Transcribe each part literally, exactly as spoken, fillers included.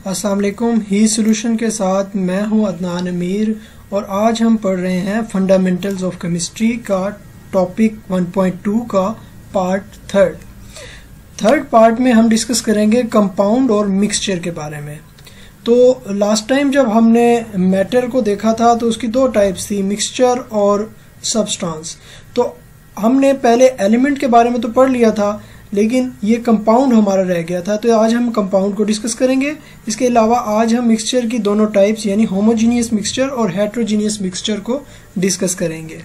अस्सलाम वालेकुम। ही सॉल्यूशन के साथ मैं हूं अदनान अमीर और आज हम पढ़ रहे हैं फंडामेंटल्स ऑफ केमिस्ट्री का टॉपिक वन पॉइंट टू का पार्ट थर्ड। थर्ड पार्ट में हम डिस्कस करेंगे कंपाउंड और मिक्सचर के बारे में। तो लास्ट टाइम जब हमने मैटर को देखा था तो उसकी दो टाइप्स थी, मिक्सचर और सब्सटेंस। तो हमने पहले एलिमेंट के बारे में तो पढ़ लिया था, लेकिन ये कंपाउंड हमारा रह गया था, तो आज हम कंपाउंड को डिस्कस करेंगे। इसके अलावा आज हम मिक्सचर की दोनों टाइप्स यानी होमोजीनियस मिक्सचर और हेट्रोजीनियस मिक्सचर को डिस्कस करेंगे।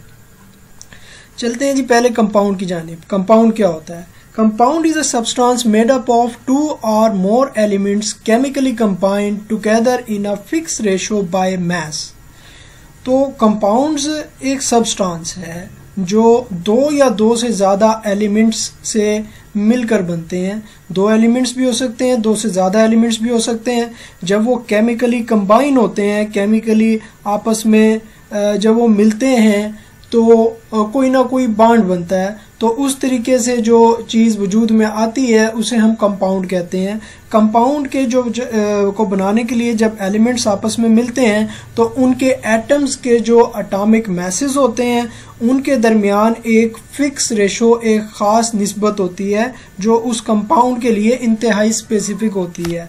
चलते हैं जी पहले कंपाउंड की जानिब। कंपाउंड क्या होता है? Compound is a substance made up of two or more elements chemically combined together in a fix ratio by mass. तो कंपाउंड्स एक सब्सटेंस है जो दो या दो से ज्यादा एलिमेंट्स से मिलकर बनते हैं। दो एलिमेंट्स भी हो सकते हैं, दो से ज्यादा एलिमेंट्स भी हो सकते हैं। जब वो केमिकली कंबाइन होते हैं, केमिकली आपस में जब वो मिलते हैं तो कोई ना कोई बॉन्ड बनता है, तो उस तरीके से जो चीज वजूद में आती है उसे हम कंपाउंड कहते हैं। कंपाउंड के जो, जो को बनाने के लिए जब एलिमेंट्स आपस में मिलते हैं तो उनके एटम्स के जो एटॉमिक मैसेज होते हैं उनके दरमियान एक फिक्स रेशो, एक खास निस्बत होती है जो उस कंपाउंड के लिए इंतहाई स्पेसिफिक होती है।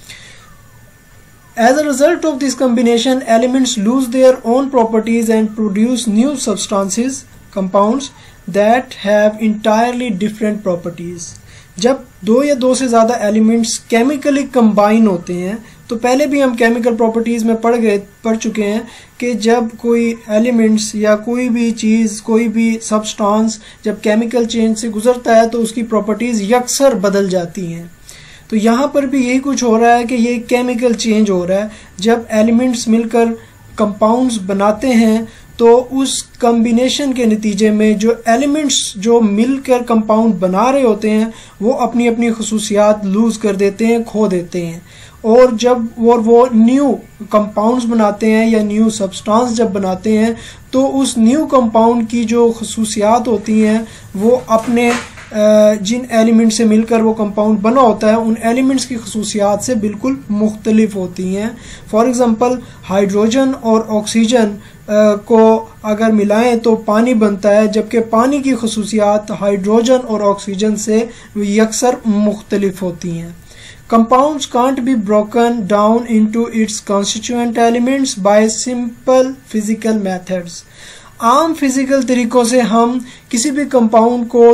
As a result of this combination, elements lose their own properties and produce new substances, compounds that have entirely different properties. जब दो या दो से ज्यादा एलिमेंट्स केमिकली कंबाइन होते हैं, तो पहले भी हम केमिकल प्रॉपर्टीज में पढ़ गए पढ़ चुके हैं कि जब कोई एलिमेंट्स या कोई भी चीज, कोई भी सब्सटेंस जब केमिकल चेंज से गुजरता है तो उसकी प्रॉपर्टीज यकसर बदल जाती हैं। तो यहाँ पर भी यही कुछ हो रहा है कि ये केमिकल चेंज हो रहा है। जब एलिमेंट्स मिलकर कंपाउंड्स बनाते हैं तो उस कॉम्बिनेशन के नतीजे में जो एलिमेंट्स जो मिलकर कंपाउंड बना रहे होते हैं वो अपनी अपनी खसूसियात लूज कर देते हैं, खो देते हैं। और जब वो वो न्यू कंपाउंड्स बनाते हैं या न्यू सब्सटेंस जब बनाते हैं तो उस न्यू कंपाउंड की जो खसूसियात होती हैं वो अपने जिन एलिमेंट से मिलकर वो कंपाउंड बना होता है उन एलिमेंट्स की खसूसियात से बिल्कुल मुख्तलिफ होती हैं। फॉर एग्जांपल हाइड्रोजन और ऑक्सीजन को अगर मिलाएं तो पानी बनता है, जबकि पानी की खसूसियात हाइड्रोजन और ऑक्सीजन से यकसर मुख्तलिफ होती हैं। Compounds can't be broken down into its constituent elements by simple physical methods. आम फिजिकल तरीकों से हम किसी भी कंपाउंड को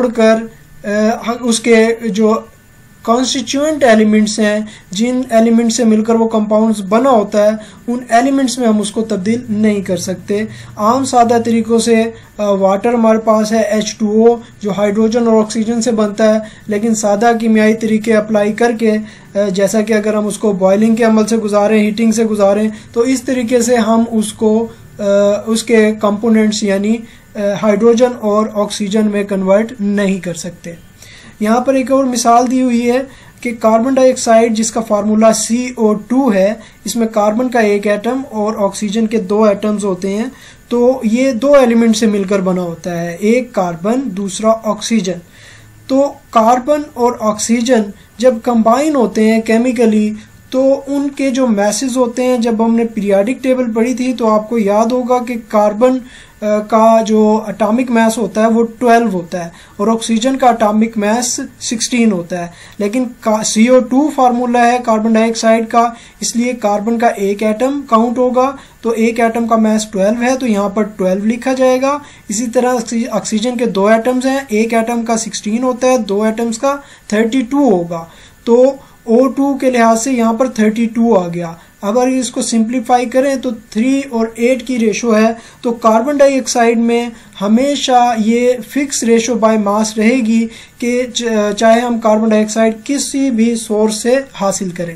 तोड़कर उसके जो कॉन्स्टिट्यूएंट एलिमेंट्स हैं, जिन एलिमेंट से मिलकर वो कंपाउंड्स बना होता है, उन एलिमेंट्स में हम उसको तब्दील नहीं कर सकते। आम सादा तरीकों से वाटर हमारे पास है एच टू ओ जो हाइड्रोजन और ऑक्सीजन से बनता है, लेकिन सादा कीमियाई तरीके अप्लाई करके, जैसा कि अगर हम उसको बॉइलिंग के अमल से गुजारें, हीटिंग से गुजारें, तो इस तरीके से हम उसको उसके कंपोनेंट्स यानी हाइड्रोजन और ऑक्सीजन में कन्वर्ट नहीं कर सकते। यहाँ पर एक और मिसाल दी हुई है कि कार्बन डाइऑक्साइड जिसका फार्मूला सी ओ टू है, इसमें कार्बन का एक एटम और ऑक्सीजन के दो एटम्स होते हैं। तो ये दो एलिमेंट से मिलकर बना होता है, एक कार्बन दूसरा ऑक्सीजन। तो कार्बन और ऑक्सीजन जब कंबाइन होते हैं केमिकली तो उनके जो मैसेज होते हैं, जब हमने पीरियोडिक टेबल पढ़ी थी तो आपको याद होगा कि कार्बन का जो एटॉमिक मास होता है वो ट्वेल्व होता है और ऑक्सीजन का एटॉमिक मास सिक्सटीन होता है। लेकिन सी ओ टू फार्मूला है कार्बन डाइऑक्साइड का, इसलिए कार्बन का एक एटम काउंट होगा, तो एक एटम का मास ट्वेल्व है तो यहाँ पर ट्वेल्व लिखा जाएगा। इसी तरह ऑक्सीजन के दो एटम्स हैं, एक एटम का सिक्सटीन होता है, दो एटम्स का थर्टी टू होगा, तो ओ टू के लिहाज से यहाँ पर थर्टी टू आ गया। अगर इसको सिंप्लीफाई करें तो थ्री और एट की रेशो है, तो कार्बन डाइऑक्साइड में हमेशा ये फिक्स रेशो बाय मास रहेगी कि चाहे हम कार्बन डाइऑक्साइड किसी भी सोर्स से हासिल करें।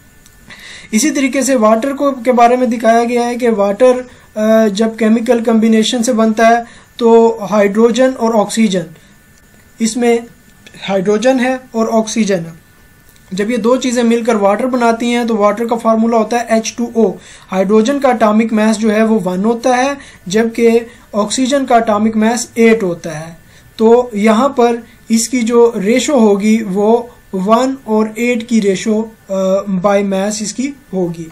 इसी तरीके से वाटर को के बारे में दिखाया गया है कि वाटर जब केमिकल कॉम्बिनेशन से बनता है तो हाइड्रोजन और ऑक्सीजन, इसमें हाइड्रोजन है और ऑक्सीजन है, जब ये दो चीजें मिलकर वाटर बनाती हैं तो वाटर का फार्मूला होता है एच टू ओ। हाइड्रोजन का एटॉमिक मास जो है वो वन होता है, जबकि ऑक्सीजन का एटॉमिक मास एट होता है। तो यहाँ पर इसकी जो रेशो होगी वो वन और एट की रेशो बाय मास इसकी होगी।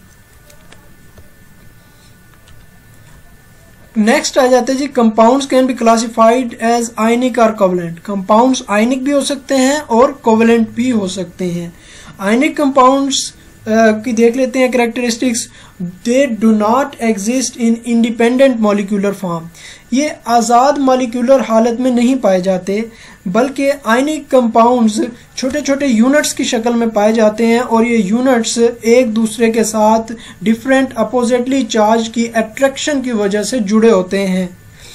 नेक्स्ट आ जाते हैं जी, compounds can be classified as ionic और कोवलेंट। कंपाउंड्स आयनिक भी हो सकते हैं और कोवलेंट भी हो सकते हैं। आयनिक कंपाउंड्स की देख लेते हैं characteristics. They do not exist in independent molecular form. ये आज़ाद मॉलिक्यूलर हालत में नहीं पाए जाते, बल्कि आयनिक कंपाउंड्स छोटे छोटे यूनिट्स की शक्ल में पाए जाते हैं और ये यूनिट्स एक दूसरे के साथ डिफरेंट अपोजिटली चार्ज की अट्रैक्शन की वजह से जुड़े होते हैं।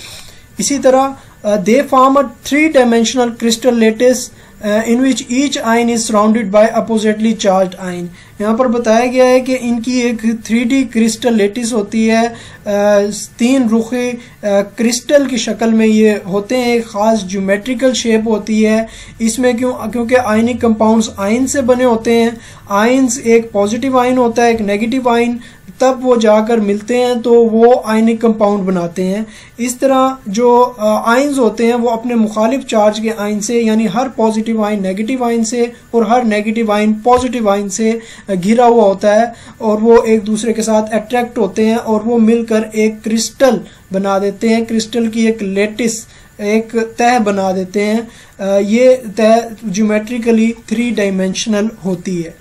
इसी तरह they form a three dimensional crystal lattice in which each ion is surrounded by oppositely charged ion. यहाँ पर बताया गया है कि इनकी एक थ्री डी क्रिस्टल लेटिस होती है, आ, तीन रुखी क्रिस्टल की शक्ल में ये होते हैं, एक खास ज्योमेट्रिकल शेप होती है इसमें। क्यों? क्योंकि आयनिक कंपाउंड्स आयन से बने होते हैं। आयन्स एक पॉजिटिव आयन होता है, एक नेगेटिव आयन, तब वो जाकर मिलते हैं तो वो आयनिक कंपाउंड बनाते हैं। इस तरह जो आयन्स होते हैं वो अपने मुखालिफ चार्ज के आयन से, यानी हर पॉजिटिव आयन नेगेटिव आयन से और हर नेगेटिव आयन पॉजिटिव आयन से घिरा हुआ होता है और वो एक दूसरे के साथ अट्रैक्ट होते हैं और वो मिलकर एक क्रिस्टल बना देते हैं। क्रिस्टल की एक लेटिस, एक तह बना देते हैं। ये तह ज्योमेट्रिकली थ्री डायमेंशनल होती है।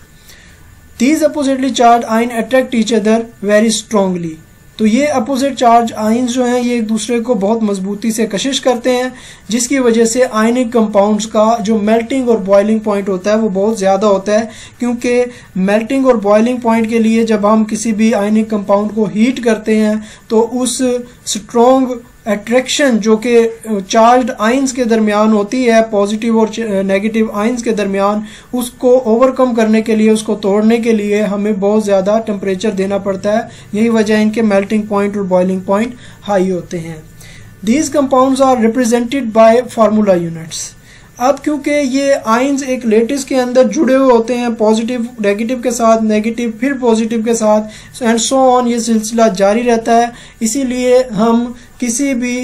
These oppositely charged ions attract each other very strongly। तो ये अपोजिट चार्ज आयन्स जो हैं ये एक दूसरे को बहुत मजबूती से कशिश करते हैं, जिसकी वजह से आयनिक कंपाउंड्स का जो मेल्टिंग और बॉइलिंग पॉइंट होता है वो बहुत ज़्यादा होता है। क्योंकि मेल्टिंग और बॉइलिंग पॉइंट के लिए जब हम किसी भी आयनिक कंपाउंड को हीट करते हैं तो उस स्ट्रॉन्ग अट्रैक्शन जो कि चार्ज्ड आयन्स के दरमियान होती है, पॉजिटिव और नेगेटिव आयन्स के दरमियान, उसको ओवरकम करने के लिए, उसको तोड़ने के लिए हमें बहुत ज़्यादा टेम्परेचर देना पड़ता है। यही वजह इनके मेल्टिंग पॉइंट और बॉइलिंग पॉइंट हाई होते हैं। These compounds are represented by formula units. अब क्योंकि ये आयन्स एक लेटिस के अंदर जुड़े हुए होते हैं, पॉजिटिव नेगेटिव के साथ, नेगेटिव फिर पॉजिटिव के साथ, एंड सो ऑन, ये सिलसिला जारी रहता है। इसीलिए हम किसी भी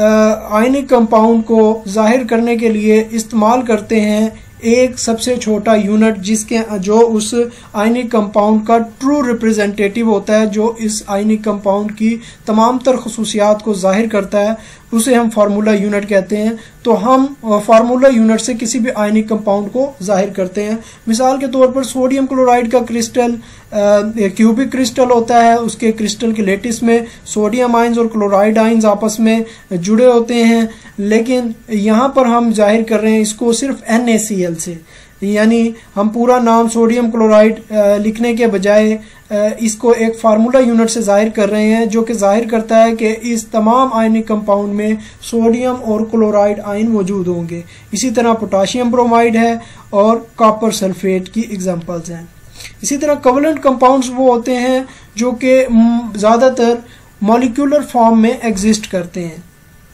आयनिक कंपाउंड को जाहिर करने के लिए इस्तेमाल करते हैं एक सबसे छोटा यूनिट, जिसके जो उस आयनिक कंपाउंड का ट्रू रिप्रेजेंटेटिव होता है, जो इस आयनिक कंपाउंड की तमाम तर खसूसियात को जाहिर करता है, उसे हम फार्मूला यूनिट कहते हैं। तो हम फार्मूला यूनिट से किसी भी आयनिक कंपाउंड को जाहिर करते हैं। मिसाल के तौर पर सोडियम क्लोराइड का क्रिस्टल क्यूबिक क्रिस्टल होता है, उसके क्रिस्टल के लेटिस में सोडियम आयन्स और क्लोराइड आयन्स आपस में जुड़े होते हैं, लेकिन यहाँ पर हम जाहिर कर रहे हैं इसको सिर्फ एन ए सी एल से, यानी हम पूरा नाम सोडियम क्लोराइड लिखने के बजाय इसको एक फार्मूला यूनिट से जाहिर कर रहे हैं, जो कि जाहिर करता है कि इस तमाम आयनिक कंपाउंड में सोडियम और क्लोराइड आयन मौजूद होंगे। इसी तरह पोटाशियम ब्रोमाइड है और कॉपर सल्फेट की एग्जांपल्स हैं। इसी तरह कोवलेंट कंपाउंड्स वो होते हैं जो कि ज़्यादातर मॉलिक्यूलर फॉर्म में एग्जिस्ट करते हैं,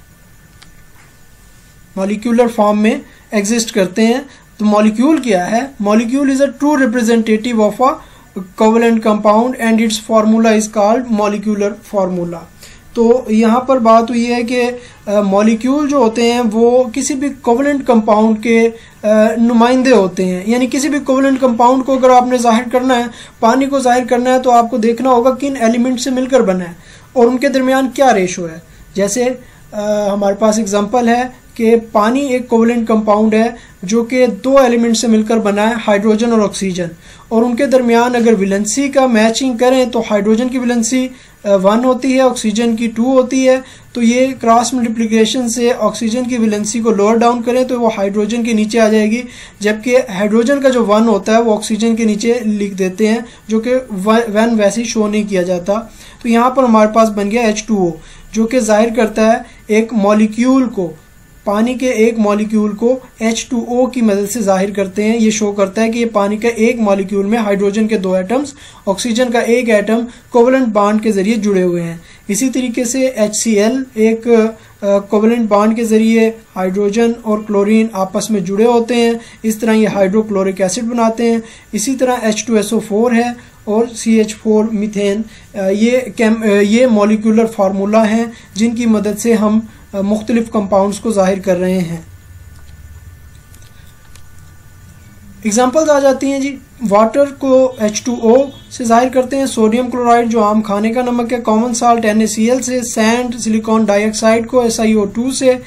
मॉलिक्यूलर फॉर्म में एग्जिस्ट करते हैं। तो मॉलिक्यूल क्या है? Molecule is a true representative of a covalent compound and its formula is called molecular formula. तो यहाँ पर बात हुई है कि मॉलिक्यूल जो होते हैं वो किसी भी कोवलेंट कंपाउंड के नुमाइंदे होते हैं, यानी किसी भी कोवलेंट कंपाउंड को अगर आपने जाहिर करना है, पानी को जाहिर करना है, तो आपको देखना होगा किन एलिमेंट से मिलकर बना है और उनके दरमियान क्या रेशो है। जैसे आ, हमारे पास एग्जांपल है कि पानी एक कोवलेंट कंपाउंड है जो कि दो एलिमेंट से मिलकर बना है, हाइड्रोजन और ऑक्सीजन, और उनके दरमियान अगर वैलेंसी का मैचिंग करें तो हाइड्रोजन की वैलेंसी वन होती है, ऑक्सीजन की टू होती है। तो ये क्रॉस मल्टीप्लिकेशन से ऑक्सीजन की वैलेंसी को लोअर डाउन करें तो वो हाइड्रोजन के नीचे आ जाएगी, जबकि हाइड्रोजन का जो वन होता है वो ऑक्सीजन के नीचे लिख देते हैं, जो कि वन वैसे ही शो नहीं किया जाता। तो यहाँ पर हमारे पास बन गया एच टू ओ, जो कि जाहिर करता है एक मॉलिक्यूल को, पानी के एक मॉलिक्यूल को एच टू ओ की मदद से जाहिर करते हैं। ये शो करता है कि ये पानी का एक मॉलिक्यूल में हाइड्रोजन के दो एटम्स, ऑक्सीजन का एक एटम कोवलेंट बॉन्ड के जरिए जुड़े हुए हैं। इसी तरीके से एच सी एल एक कोवलेंट बॉन्ड के जरिए हाइड्रोजन और क्लोरीन आपस में जुड़े होते हैं, इस तरह ये हाइड्रोक्लोरिक एसिड बनाते हैं। इसी तरह H two S O four है और सी एच फोर मीथेन, ये केम ये मॉलिक्यूलर फार्मूला हैं जिनकी मदद से हम मुख्तलिफ कंपाउंड्स को जाहिर कर रहे हैं। एग्जाम्पल्स आ जाती हैं जी। वाटर को एच टू ओ से जाहिर करते हैं, सोडियम क्लोराइड जो आम खाने का नमक है, common salt N A C L से, सैंड सिलिकॉन डाइऑक्साइड को एस आई ओ टू से,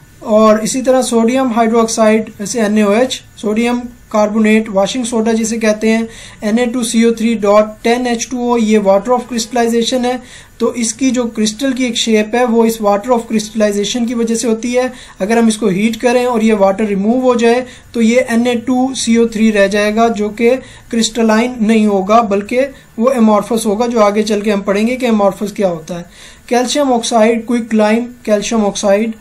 और इसी तरह सोडियम हाइड्रोक्साइड से N A O H, sodium carbonate washing soda जिसे कहते हैं N A two C O three dot ten H two O, ये वाटर ऑफ क्रिस्टलाइजेशन है। तो इसकी जो क्रिस्टल की एक शेप है वो इस वाटर ऑफ क्रिस्टलाइजेशन की वजह से होती है। अगर हम इसको हीट करें और ये वाटर रिमूव हो जाए तो ये N A two C O three रह जाएगा, जो कि क्रिस्टलाइन नहीं होगा बल्कि वो एमॉर्फस होगा, जो आगे चल के हम पढ़ेंगे कि एमॉर्फस क्या होता है। Calcium oxide quick lime calcium oxide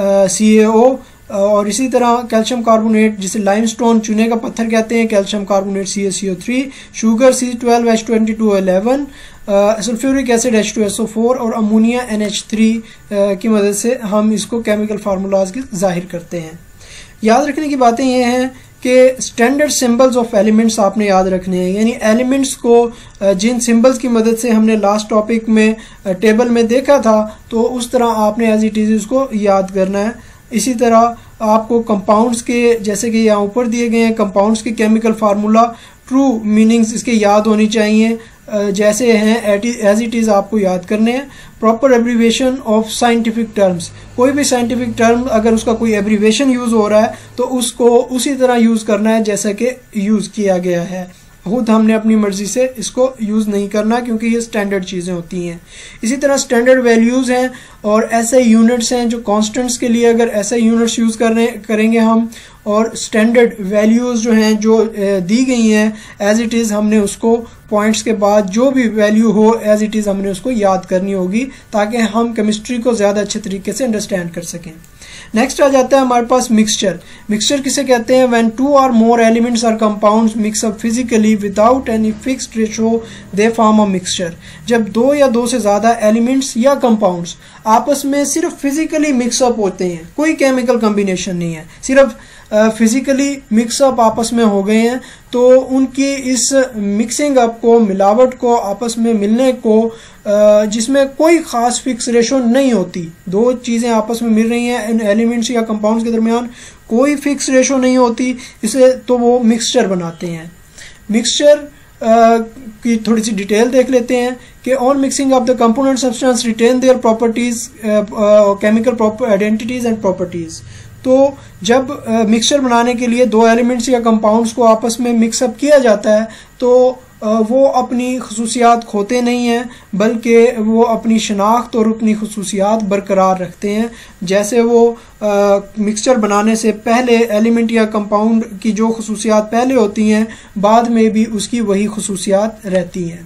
C A O, और इसी तरह कैल्शियम कार्बोनेट जिसे लाइमस्टोन चूने का पत्थर कहते हैं, calcium carbonate C A C O three, sugar C twelve H twenty two eleven, sulphuric acid H two S O four और अमोनिया एन एच थ्री की मदद से हम इसको केमिकल फार्मूलाज की जाहिर करते हैं। याद रखने की बातें ये हैं कि स्टैंडर्ड सिंबल्स ऑफ एलिमेंट्स आपने याद रखने हैं, यानी एलिमेंट्स को जिन सिंबल्स की मदद से हमने लास्ट टॉपिक में टेबल में देखा था तो उस तरह आपने एज इट इज इसको याद करना है। इसी तरह आपको कंपाउंड्स के, जैसे कि यहाँ ऊपर दिए गए हैं, कंपाउंड्स के केमिकल फार्मूला ट्रू मीनिंग्स इसके याद होनी चाहिए जैसे हैं एज इट इज आपको याद करने हैं। Proper abbreviation of scientific terms, कोई भी साइंटिफिक टर्म अगर उसका कोई एब्रीवेशन यूज हो रहा है तो उसको उसी तरह यूज करना है जैसा कि यूज किया गया है। खुद हमने अपनी मर्जी से इसको यूज नहीं करना क्योंकि ये स्टैंडर्ड चीजें होती हैं। इसी तरह स्टैंडर्ड वैल्यूज हैं और ऐसे यूनिट्स हैं जो कांस्टेंट्स के लिए अगर ऐसे यूनिट्स यूज करने करेंगे हम, और स्टैंडर्ड वैल्यूज जो हैं जो दी गई हैं एज इट इज हमने उसको पॉइंट्स के बाद जो भी वैल्यू हो एज इट इज हमने उसको याद करनी होगी ताकि हम केमिस्ट्री को ज्यादा अच्छे तरीके से अंडरस्टैंड कर सकें। नेक्स्ट आ जाता है हमारे पास मिक्सचर। मिक्सचर किसे कहते हैं? When two or more elements or compounds mix up physically without any fixed ratio they form a mixture. जब दो या दो से ज्यादा एलिमेंट्स या कंपाउंड्स आपस में सिर्फ फिजिकली मिक्सअप होते हैं, कोई केमिकल कॉम्बिनेशन नहीं है, सिर्फ फिजिकली मिक्सअप आपस में हो गए हैं, तो उनकी इस मिक्सिंग अप को, मिलावट को, आपस में मिलने को, जिसमें कोई खास फिक्स रेशो नहीं होती, दो चीजें आपस में मिल रही हैं इन एलिमेंट्स या कंपाउंड्स के दरमियान कोई फिक्स रेशो नहीं होती, इसे तो वो मिक्सचर बनाते हैं। मिक्सचर की थोड़ी सी डिटेल देख लेते हैं कि on mixing of the component substance retain their properties, chemical identities and properties. तो जब मिक्सचर uh, बनाने के लिए दो एलिमेंट्स या कंपाउंड्स को आपस में मिक्सअप किया जाता है तो uh, वो अपनी खसूसियात खोते नहीं हैं बल्कि वो अपनी शनाख्त और अपनी खसूसियात बरकरार रखते हैं। जैसे वो मिक्सचर uh, बनाने से पहले एलिमेंट या कंपाउंड की जो खसूसियात पहले होती हैं बाद में भी उसकी वही खसूसियात रहती हैं।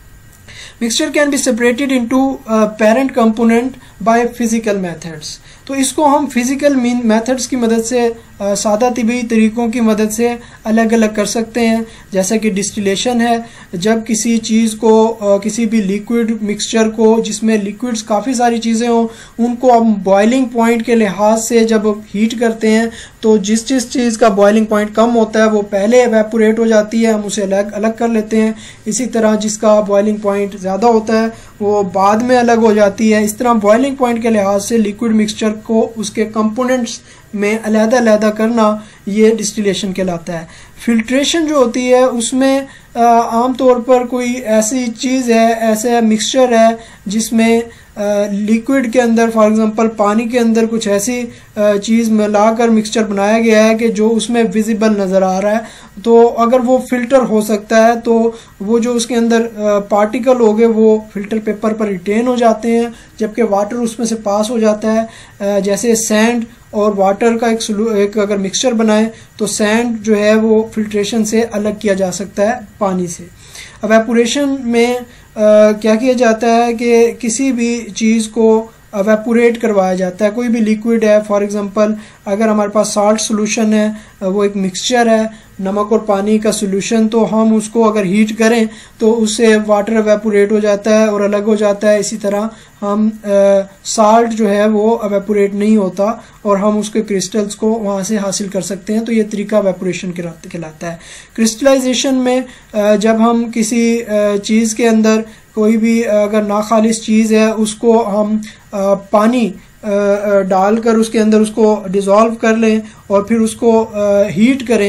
Mixture can be separated into parent component by physical methods. तो इसको हम फिजिकल मीन मेथड्स की मदद से, सादा तिबी तरीकों की मदद से अलग अलग कर सकते हैं। जैसे कि डिस्टिलेशन है, जब किसी चीज़ को, किसी भी लिक्विड मिक्सचर को जिसमें लिक्विड्स काफ़ी सारी चीज़ें हों उनको हम बॉइलिंग पॉइंट के लिहाज से जब हीट करते हैं तो जिस जिस चीज़ का बॉइलिंग पॉइंट कम होता है वो पहले एवेपोरेट हो जाती है, हम उसे अलग अलग कर लेते हैं। इसी तरह जिसका बॉइलिंग पॉइंट ज़्यादा होता है वो बाद में अलग हो जाती है। इस तरह बॉइलिंग पॉइंट के लिहाज से लिक्विड मिक्सचर को उसके कंपोनेंट्स में अलग अलग करना ये डिस्टिलेशन कहलाता है। फिल्ट्रेशन जो होती है उसमें आमतौर पर कोई ऐसी चीज़ है, ऐसा मिक्सचर है जिसमें लिक्विड के अंदर, फॉर एग्जांपल पानी के अंदर कुछ ऐसी चीज़ मिलाकर मिक्सचर बनाया गया है कि जो उसमें विजिबल नज़र आ रहा है, तो अगर वो फिल्टर हो सकता है तो वो जो उसके अंदर पार्टिकल हो गए वो फिल्टर पेपर पर रिटेन हो जाते हैं जबकि वाटर उसमें से पास हो जाता है। जैसे सैंड और वाटर का एक एक अगर मिक्सचर बनाए तो सैंड जो है वो फिल्ट्रेशन से अलग किया जा सकता है पानी से। एवेपोरेशन में आ, क्या किया जाता है कि किसी भी चीज़ को एवेपोरेट करवाया जाता है। कोई भी लिक्विड है, फॉर एग्जांपल अगर हमारे पास साल्ट सोल्यूशन है, वो एक मिक्सचर है नमक और पानी का सोल्यूशन, तो हम उसको अगर हीट करें तो उससे वाटर एवेपोरेट हो जाता है और अलग हो जाता है। इसी तरह हम साल्ट जो है वो एवेपोरेट नहीं होता और हम उसके क्रिस्टल्स को वहाँ से हासिल कर सकते हैं, तो ये तरीका एवेपोरेशन कहलाता है। क्रिस्टलाइजेशन में आ, जब हम किसी चीज़ के अंदर कोई भी अगर नाखालिस चीज़ है उसको हम आ, पानी डालकर उसके अंदर उसको डिज़ोल्व कर लें और फिर उसको हीट करें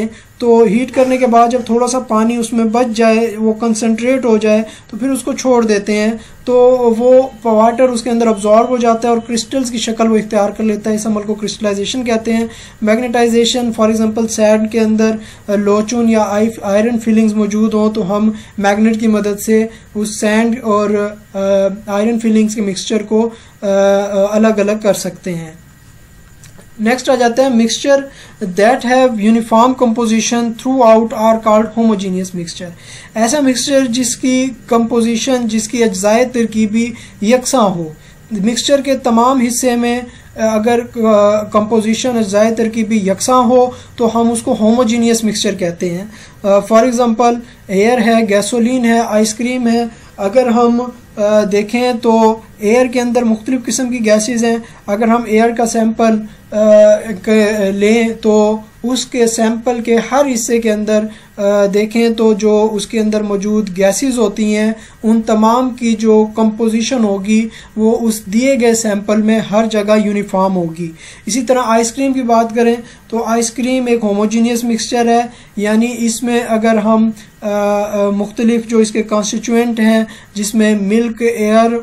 तो हीट करने के बाद जब थोड़ा सा पानी उसमें बच जाए, वो कंसनट्रेट हो जाए, तो फिर उसको छोड़ देते हैं, तो वो वाटर उसके अंदर अब्जॉर्ब हो जाता है और क्रिस्टल्स की शक्ल वो इख्तियार कर लेता है। इस अमल को क्रिस्टलाइजेशन कहते हैं। मैग्नेटाइजेशन, फॉर एग्जांपल सैंड के अंदर लोचून या आयरन फिलिंग्स मौजूद हों तो हम मैग्नेट की मदद से उस सैंड और आयरन फिलिंग्स के मिक्सचर को अलग अलग कर सकते हैं। नेक्स्ट आ जाता है mixture that have uniform composition throughout are called homogeneous mixture. ऐसा मिक्सचर जिसकी कंपोजिशन, जिसकी अज्जाए तरकीबी यकसा हो। मिक्सचर के तमाम हिस्से में अगर कंपोजिशन अज्जाए तरकीबी यकसा हो तो हम उसको होमोजीनियस मिक्सचर कहते हैं। फॉर एग्जांपल एयर है, गैसोलीन है, आइसक्रीम है। अगर हम आ, देखें तो एयर के अंदर मुख्तलिफ किस्म की गैसेस हैं। अगर हम एयर का सैंपल लें तो उसके सैंपल के हर हिस्से के अंदर आ, देखें तो जो उसके अंदर मौजूद गैसेस होती हैं उन तमाम की जो कंपोजिशन होगी वो उस दिए गए सैंपल में हर जगह यूनिफॉर्म होगी। इसी तरह आइसक्रीम की बात करें तो आइसक्रीम एक होमोजीनियस मिक्सचर है, यानी इसमें अगर हम मुख्तलिफ जो इसके कॉन्स्टिट्यूएंट हैं जिसमें मिल्क, एयर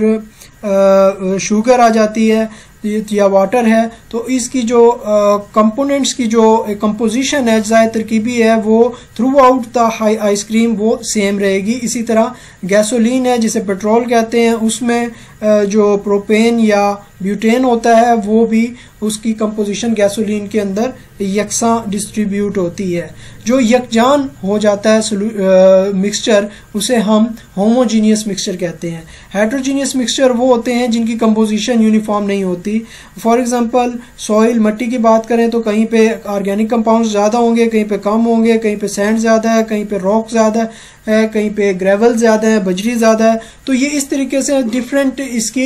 और शुगर आ जाती है या वाटर है, तो इसकी जो कंपोनेंट्स की जो कंपोजिशन है, अज्जाए तरकीबी है, वो throughout the high ice cream वो सेम रहेगी। इसी तरह गैसोलीन है जिसे पेट्रोल कहते हैं, उसमें जो प्रोपेन या ब्यूटेन होता है वो भी उसकी कंपोजिशन गैसोलीन के अंदर यकसा डिस्ट्रीब्यूट होती है। जो यकजान हो जाता है मिक्सचर उसे हम होमोजीनियस मिक्सचर कहते हैं। हेट्रोजीनियस मिक्सचर वो होते हैं जिनकी कंपोजिशन यूनिफॉर्म नहीं होती। फॉर एग्जांपल सॉइल, मट्टी की बात करें तो कहीं पे ऑर्गेनिक कंपाउंड्स ज़्यादा होंगे, कहीं पे कम होंगे, कहीं पे सैंड ज़्यादा है, कहीं पे रॉक ज़्यादा है, कहीं पे ग्रेवल ज़्यादा है, बजरी ज़्यादा है। तो ये इस तरीके से डिफरेंट इसकी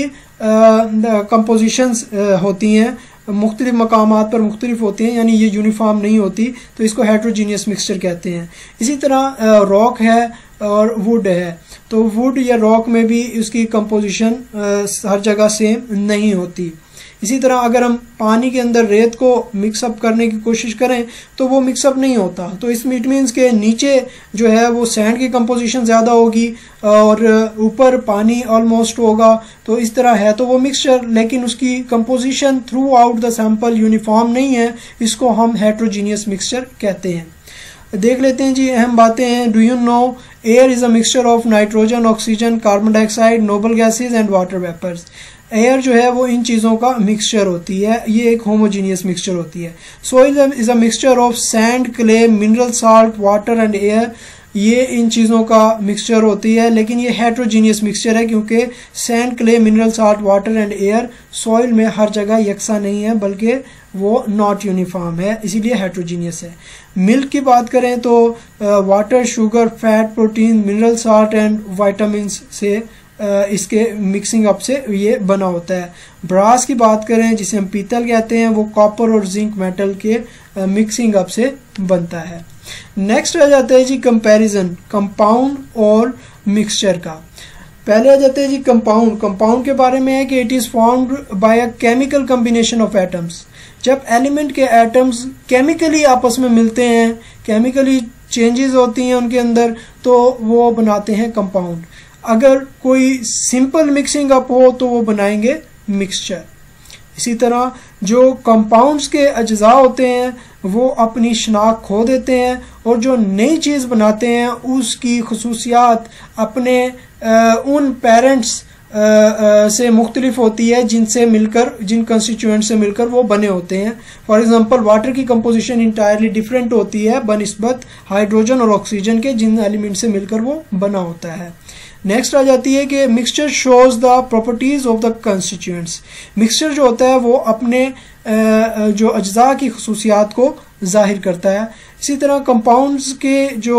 कंपोजिशंस होती हैं, मुख्तलिफ मकामात पर मुख्तलिफ होती हैं, यानी ये यूनिफॉर्म नहीं होती, तो इसको हेट्रोजीनियस मिक्सचर कहते हैं। इसी तरह रॉक है और वुड है, तो वुड या रॉक में भी उसकी कंपोजिशन हर जगह सेम नहीं होती। इसी तरह अगर हम पानी के अंदर रेत को मिक्सअप करने की कोशिश करें तो वो मिक्सअप नहीं होता, तो इसमें इट मीन्स के नीचे जो है वो सैंड की कंपोजिशन ज़्यादा होगी और ऊपर पानी ऑलमोस्ट होगा। तो इस तरह है तो वो मिक्सचर, लेकिन उसकी composition throughout the sample uniform नहीं है, इसको हम हेट्रोजीनियस मिक्सचर कहते हैं। देख लेते हैं जी अहम बातें हैं। Do you know air is a mixture of nitrogen, oxygen, carbon dioxide, noble gases and water vapours. Air जो है वो इन चीज़ों का मिक्सचर होती है, ये एक होमोजीनियस मिक्सचर होती है। Soil is a mixture of sand, clay, mineral salt, water and air, ये इन चीज़ों का मिक्सचर होती है, लेकिन ये हेट्रोजीनियस मिक्सचर है क्योंकि sand, clay, mineral salt, water and air soil में हर जगह यकसा नहीं है बल्कि वो नॉट यूनिफॉर्म है, इसीलिए हेट्रोजीनियस है। मिल्क की बात करें तो water, sugar, fat, protein, mineral salt and vitamin से Uh, इसके मिक्सिंग अप से ये बना होता है। ब्रास की बात करें जिसे हम पीतल कहते हैं, वो कॉपर और जिंक मेटल के मिक्सिंग अप से बनता है। नेक्स्ट आ जाता है जी कंपैरिजन कंपाउंड और मिक्सचर का। पहले आ जाते हैं जी कंपाउंड। कंपाउंड के बारे में है कि it is formed by a chemical combination of atoms. जब एलिमेंट के एटम्स केमिकली आपस में मिलते हैं, केमिकली चेंजेस होती हैं उनके अंदर, तो वो बनाते हैं कंपाउंड। अगर कोई सिंपल मिक्सिंग अप हो तो वो बनाएंगे मिक्सचर। इसी तरह जो कंपाउंड्स के अज्जा होते हैं वो अपनी शनाख्त खो देते हैं और जो नई चीज़ बनाते हैं उसकी खसूसियात अपने आ, उन पेरेंट्स से मुख्तलिफ होती है जिनसे मिलकर, जिन कंस्टिट्यूएंट से मिलकर वो बने होते हैं। फॉर एग्जांपल वाटर की कंपोजिशन इंटायरली डिफरेंट होती है बनिस्बत हाइड्रोजन और ऑक्सीजन के, जिन एलिमेंट से मिलकर वो बना होता है। नेक्स्ट आ जाती है कि mixture shows the properties of the constituents. Mixture जो होता है वो अपने जो अज्जा की खसूसियात को जाहिर करता है। इसी तरह कंपाउंड्स के जो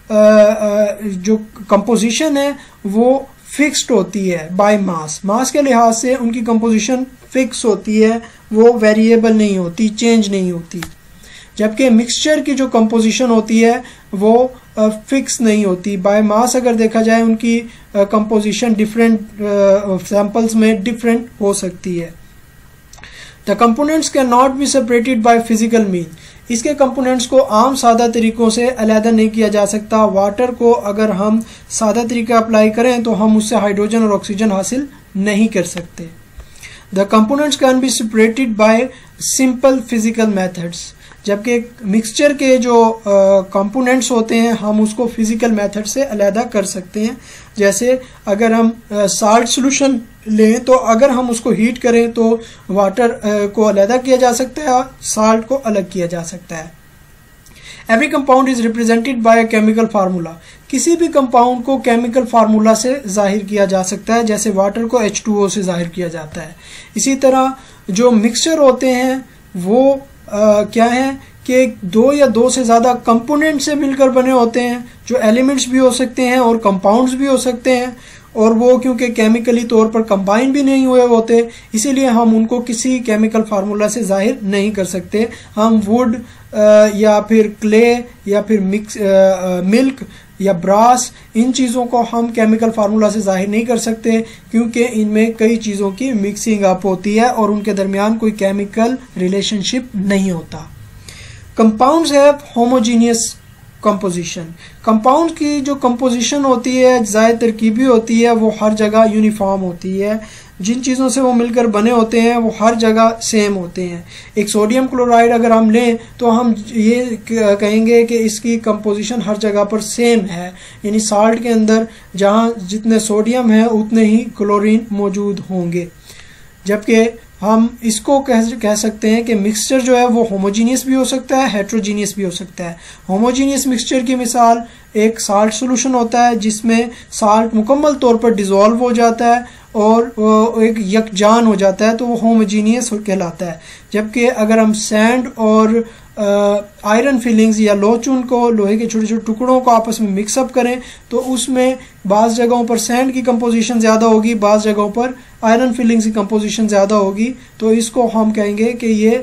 जो कंपोजिशन है वो फिक्स्ड होती है बाय मास। मास के लिहाज से उनकी कंपोजिशन फिक्स होती है, वो वेरिएबल नहीं होती, चेंज नहीं होती। जबकि मिक्सचर की जो कंपोजिशन होती है वो फिक्स uh, नहीं होती। बाय मास अगर देखा जाए उनकी कंपोजिशन डिफरेंट सैंपल्स में डिफरेंट हो सकती है। The components can not be separated by physical mean, इसके कंपोनेंट्स को आम सादा तरीकों से अलहदा नहीं किया जा सकता। वाटर को अगर हम सादा तरीका अप्लाई करें तो हम उससे हाइड्रोजन और ऑक्सीजन हासिल नहीं कर सकते। The components can be separated by simple physical methods, जबकि मिक्सचर के जो कंपोनेंट्स uh, होते हैं हम उसको फिजिकल मेथड से अलहदा कर सकते हैं। जैसे अगर हम साल्ट uh, सोल्यूशन लें तो अगर हम उसको हीट करें तो वाटर uh, को अलहदा किया जा सकता है और साल्ट को अलग किया जा सकता है। Every compound is represented by a chemical formula, किसी भी कंपाउंड को केमिकल फार्मूला से जाहिर किया जा सकता है, जैसे वाटर को एच टू ओ से जाहिर किया जाता है। इसी तरह जो मिक्सचर होते हैं वो Uh, क्या है कि दो या दो से ज़्यादा कंपोनेंट से मिलकर बने होते हैं, जो एलिमेंट्स भी हो सकते हैं और कंपाउंड्स भी हो सकते हैं, और वो क्योंकि केमिकली तौर पर कंबाइन भी नहीं हुए होते इसीलिए हम उनको किसी केमिकल फार्मूला से जाहिर नहीं कर सकते। हम वुड या फिर क्ले या फिर मिक्स मिल्क या ब्रास, इन चीज़ों को हम केमिकल फार्मूला से जाहिर नहीं कर सकते क्योंकि इनमें कई चीज़ों की मिक्सिंग अप होती है और उनके दरमियान कोई केमिकल रिलेशनशिप नहीं होता। Compounds have homogeneous composition, compound की जो कंपोजिशन होती है ज़ायद तरकीबी होती है, वो हर जगह यूनिफॉर्म होती है। जिन चीज़ों से वो मिलकर बने होते हैं वो हर जगह सेम होते हैं। एक सोडियम क्लोराइड अगर हम लें तो हम ये कहेंगे कि इसकी कंपोजिशन हर जगह पर सेम है, यानी साल्ट के अंदर जहाँ जितने सोडियम है उतने ही क्लोरीन मौजूद होंगे। जबकि हम इसको कह कह सकते हैं कि मिक्सचर जो है वो होमोजीनियस भी हो सकता है, हेट्रोजीनियस भी हो सकता है। होमोजीनियस मिक्सचर की मिसाल एक साल्ट सॉल्यूशन होता है जिसमें साल्ट मुकम्मल तौर पर डिसॉल्व हो जाता है और एक यकजान हो जाता है, तो वो होमोजीनियस कहलाता है। जबकि अगर हम सैंड और आयरन फिलिंग्स या लोचून को, लोहे के छोटे छोटे टुकड़ों को आपस में मिक्सअप करें तो उसमें बाज़ जगहों पर सैंड की कंपोजिशन ज़्यादा होगी, बाज़ जगहों पर आयरन फिलिंग्स की कंपोजिशन ज़्यादा होगी, तो इसको हम कहेंगे कि ये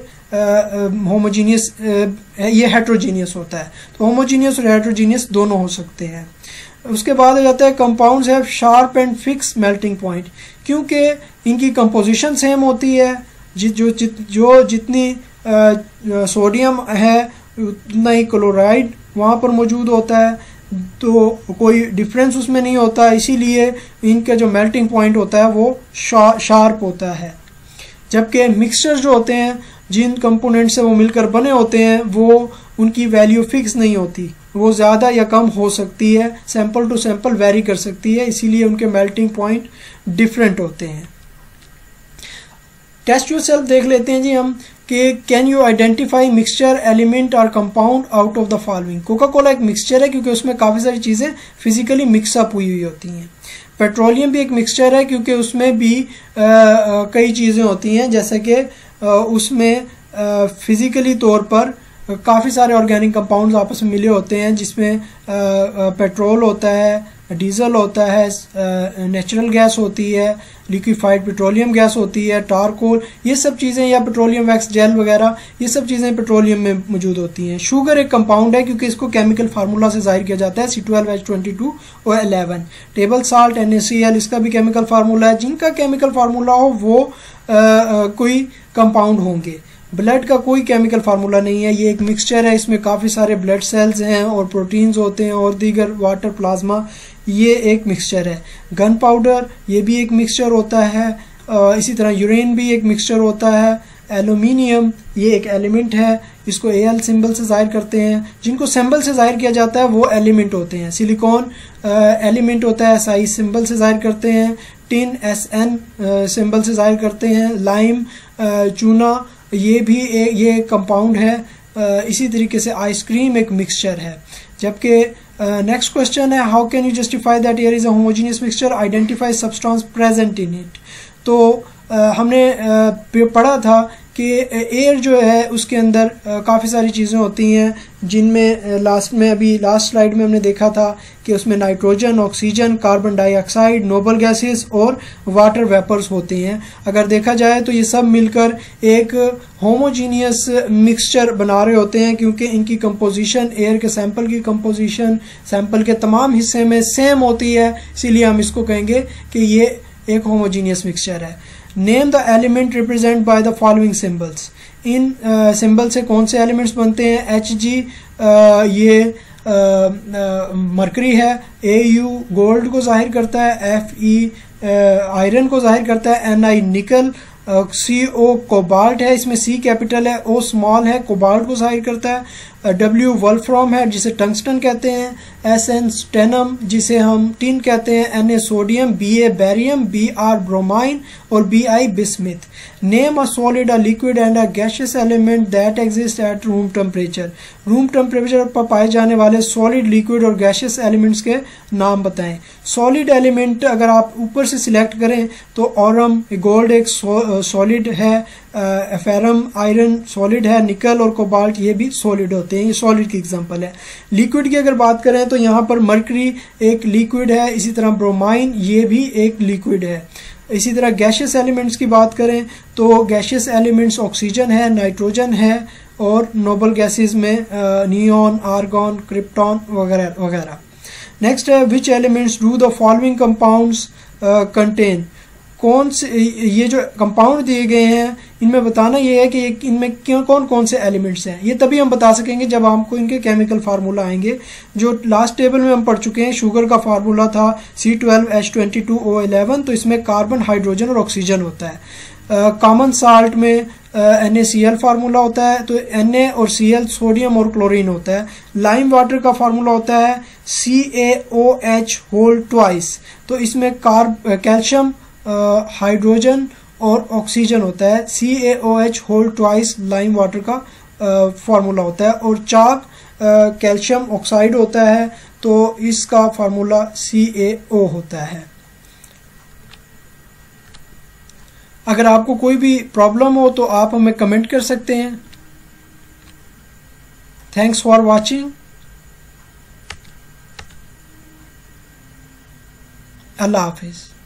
होमोजीनियस, ये हेट्रोजीनियस होता है। तो होमोजीनियस और हेट्रोजीनियस दोनों हो सकते हैं। उसके बाद आ जाता है compounds have sharp and fix melting point, क्योंकि इनकी कंपोजिशन सेम होती है, जि, जो जित, जो जितनी सोडियम है उतना ही क्लोराइड वहाँ पर मौजूद होता है, तो कोई डिफरेंस उसमें नहीं होता, इसीलिए इनका जो मेल्टिंग पॉइंट होता है वो शा, शार्प होता है। जबकि मिक्सचर जो होते हैं जिन कंपोनेंट से वो मिलकर बने होते हैं वो उनकी वैल्यू फिक्स नहीं होती, वो ज़्यादा या कम हो सकती है, सैंपल टू सैंपल वेरी कर सकती है, इसीलिए उनके मेल्टिंग पॉइंट डिफरेंट होते हैं। टेस्ट योरसेल्फ देख लेते हैं जी हम कि can you identify mixture element और compound out of the following. Coca Cola एक मिक्सचर है क्योंकि उसमें काफ़ी सारी चीज़ें फिजिकली मिक्सअप हुई हुई होती हैं। पेट्रोलियम भी एक मिक्सचर है क्योंकि उसमें भी आ, आ, कई चीज़ें होती हैं, जैसे कि उसमें फिजिकली तौर पर काफ़ी सारे ऑर्गेनिक कंपाउंड्स आपस में मिले होते हैं, जिसमें पेट्रोल होता है, डीजल होता है, नेचुरल गैस होती है, लिक्विफाइड पेट्रोलियम गैस होती है, टारकोल, ये सब चीज़ें, या पेट्रोलियम वैक्स जेल वगैरह, ये सब चीज़ें पेट्रोलियम में मौजूद होती हैं। शुगर एक कंपाउंड है क्योंकि इसको केमिकल फार्मूला से जाहिर किया जाता है, C twelve H twenty two और eleven. Table salt N A C L, इसका भी केमिकल फार्मूला है। जिनका केमिकल फार्मूला हो वो आ, आ, कोई कंपाउंड होंगे। ब्लड का कोई केमिकल फार्मूला नहीं है, ये एक मिक्सचर है, इसमें काफ़ी सारे ब्लड सेल्स हैं और प्रोटीन्स होते हैं और दीगर वाटर प्लाज्मा, ये एक मिक्सचर है। गन पाउडर ये भी एक मिक्सचर होता है, इसी तरह यूरेन भी एक मिक्सचर होता है। एल्यूमिनियम ये एक एलिमेंट है, इसको ए एल सिंबल से जाहिर करते हैं। जिनको सिंबल से जाहिर किया जाता है वो एलिमेंट होते हैं। सिलिकॉन एलिमेंट होता है, एस आई सिंबल से जाहिर करते हैं। टिन एस एन सिंबल से जाहिर करते हैं। लाइम, चूना, ये भी ए, ये कंपाउंड है। आ, इसी तरीके से आइसक्रीम एक मिक्सचर है। जबकि नेक्स्ट क्वेश्चन है, how can you justify that air is a homogeneous mixture, identify substance present in it. तो आ, हमने आ, पढ़ा था कि एयर जो है उसके अंदर काफ़ी सारी चीज़ें होती हैं, जिनमें लास्ट में अभी लास्ट स्लाइड में हमने देखा था कि उसमें nitrogen, oxygen, carbon dioxide, noble gases और वाटर वेपर्स होते हैं। अगर देखा जाए तो ये सब मिलकर एक होमोजीनियस मिक्सचर बना रहे होते हैं, क्योंकि इनकी कंपोजिशन, एयर के सैंपल की कंपोजिशन सैंपल के तमाम हिस्से में सेम होती है, इसीलिए हम इसको कहेंगे कि ये एक होमोजीनियस मिक्सचर है। Name the element represent by the following symbols. इन सिंबल uh, से कौन से एलिमेंट्स बनते हैं? एच जी ये मरकरी है, ए यू गोल्ड को जाहिर करता है, एफ ई आयरन को जाहिर करता है, एन आई निकल, सी ओ कोबाल्ट है, इसमें सी कैपिटल है, ओ स्मॉल है, कोबाल्ट को जाहिर करता है, डब्ल्यू वोल्फ्राम है जिसे टंगस्टन कहते हैं, एस एन स्टेनम जिसे हम टिन कहते हैं, N A sodium, B A barium, B R bromine और B I bismuth. Name a solid, a liquid and a gaseous element that exist at room temperature. Room temperature पर पाए जाने वाले solid, liquid और gaseous elements के नाम बताएं। Solid element अगर आप ऊपर से सिलेक्ट करें तो ऑरम गोल्ड एक सॉलिड है, फेरम आयरन सॉलिड है, निकल और कोबाल्ट ये भी सॉलिड होते हैं, ये सॉलिड की एग्जांपल है। लिक्विड की अगर बात करें तो यहाँ पर मर्करी एक लिक्विड है, इसी तरह ब्रोमाइन ये भी एक लिक्विड है। इसी तरह गैसियस एलिमेंट्स की बात करें तो गैसियस एलिमेंट्स ऑक्सीजन है, नाइट्रोजन है और नोबल गैसेस में नियॉन, आर्गॉन, क्रिप्टॉन वगैरह वगैरह। नेक्स्ट है which elements do the following compounds contain. कौन से ये जो कंपाउंड दिए गए हैं इनमें बताना ये है कि इनमें क्यों कौन कौन से एलिमेंट्स हैं। ये तभी हम बता सकेंगे जब हमको इनके केमिकल फार्मूला आएंगे। जो लास्ट टेबल में हम पढ़ चुके हैं, शुगर का फार्मूला था C twelve H twenty two O eleven, तो इसमें कार्बन, हाइड्रोजन और ऑक्सीजन होता है। कॉमन uh, साल्ट में N A C L formula होता है, तो एन ए और सी एल सोडियम और क्लोरीन होता है। लाइम वाटर का फार्मूला होता है C A O H whole twice, तो इसमें कार्ब कैल्शियम, हाइड्रोजन और ऑक्सीजन होता है। C A O H whole twice lime water का फार्मूला होता है। और चाक कैल्शियम ऑक्साइड होता है, तो इसका फार्मूला सी ए ओ होता है। अगर आपको कोई भी प्रॉब्लम हो तो आप हमें कमेंट कर सकते हैं। Thanks for watching. अल्लाह हाफिज।